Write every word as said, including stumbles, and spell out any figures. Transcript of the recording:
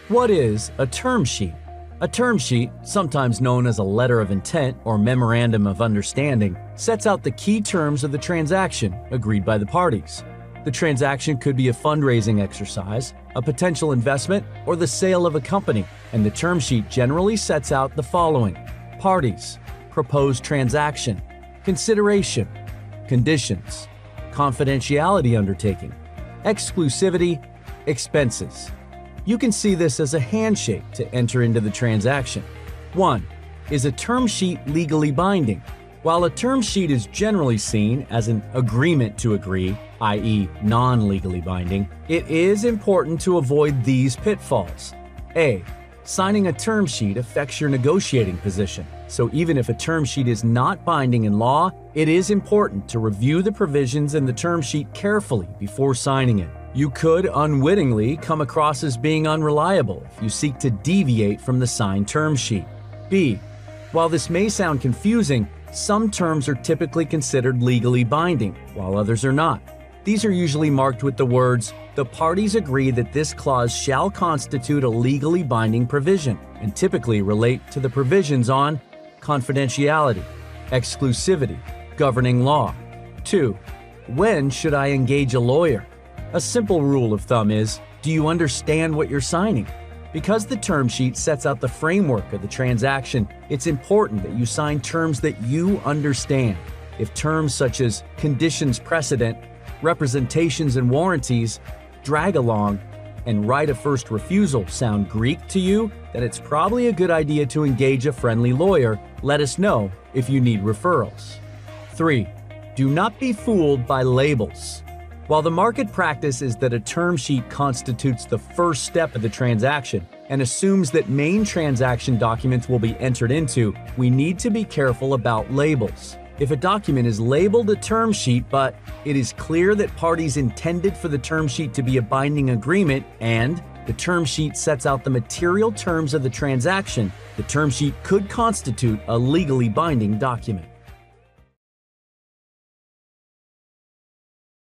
What is a term sheet? A term sheet, sometimes known as a letter of intent or memorandum of understanding, sets out the key terms of the transaction agreed by the parties. The transaction could be a fundraising exercise, a potential investment, or the sale of a company, and the term sheet generally sets out the following: parties, proposed transaction, consideration, conditions, confidentiality undertaking, exclusivity, expenses. You can see this as a handshake to enter into the transaction. one. Is a term sheet legally binding? While a term sheet is generally seen as an agreement to agree, that is non-legally binding, it is important to avoid these pitfalls. A. Signing a term sheet affects your negotiating position, so even if a term sheet is not binding in law, it is important to review the provisions in the term sheet carefully before signing it. You could unwittingly come across as being unreliable if you seek to deviate from the signed term sheet. B. While this may sound confusing, some terms are typically considered legally binding, while others are not. These are usually marked with the words, "The parties agree that this clause shall constitute a legally binding provision," and typically relate to the provisions on confidentiality, exclusivity, governing law. two. When should I engage a lawyer? A simple rule of thumb is, do you understand what you're signing? Because the term sheet sets out the framework of the transaction, it's important that you sign terms that you understand. If terms such as conditions precedent, representations and warranties, drag along, and right of first refusal sound Greek to you, then it's probably a good idea to engage a friendly lawyer. Let us know if you need referrals. three. Do not be fooled by labels. While the market practice is that a term sheet constitutes the first step of the transaction and assumes that main transaction documents will be entered into, we need to be careful about labels. If a document is labeled a term sheet, but it is clear that parties intended for the term sheet to be a binding agreement and the term sheet sets out the material terms of the transaction, the term sheet could constitute a legally binding document.